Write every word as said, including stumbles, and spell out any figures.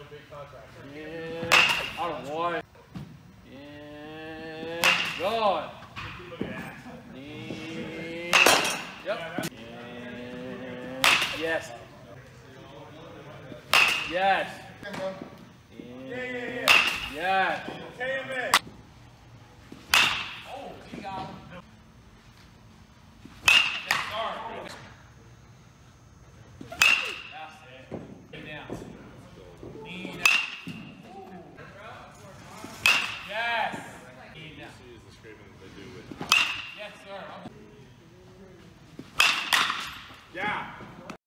Yeah. Out of one. Yeah. Good. Yeah. Yep. Yeah. Yes. Yes. Yeah, yeah, yeah. Yes. K M A.